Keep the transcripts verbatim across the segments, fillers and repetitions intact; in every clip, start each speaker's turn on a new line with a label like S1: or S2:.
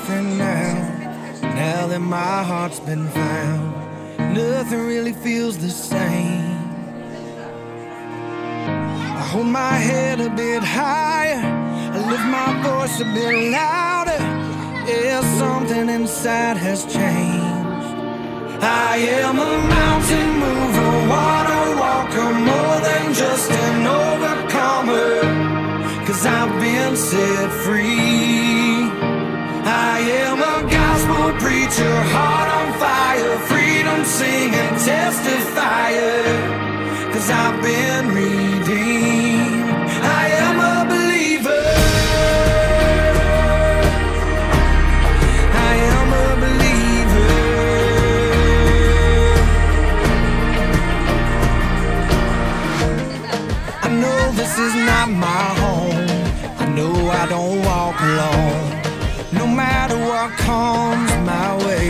S1: different now. Now that my heart's been found, nothing really feels the same. I hold my head a bit higher, I lift my voice a bit louder. Yeah, something inside has changed. I am a mountain mover, water walker, more than just an overcomer, 'cause I've been set free. I am a gospel preacher, heart on fire, freedom singing, testifying, 'cause I've been redeemed. I am a believer, I am a believer. I know this is not my home, I know I don't walk alone, no matter what comes my way.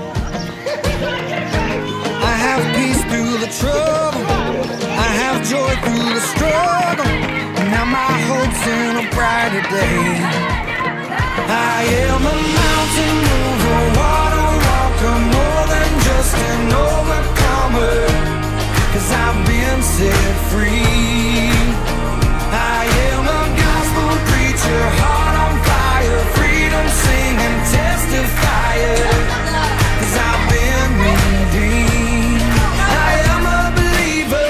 S1: I have peace through the trouble, I have joy through the struggle, and now my hope's in a brighter day. I am a mountain mover, water walker, more than just an overcomer, 'cause I've been set free. I am a gospel preacher, heart on fire, freedom singing, testifying, 'cause I've been redeemed. I am a believer,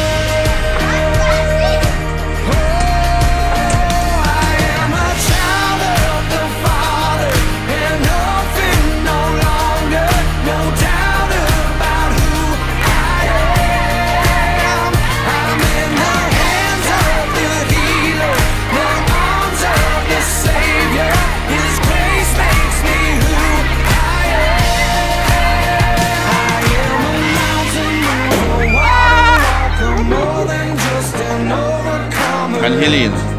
S1: oh, I am a child of the Father, and nothing no longer, no doubt about who I am. I'm in the hands of the healer, the arms of the Savior, His grace makes me who I am. I am a mountain mover, water walker, more than just an overcomer.
S2: Kan Helene.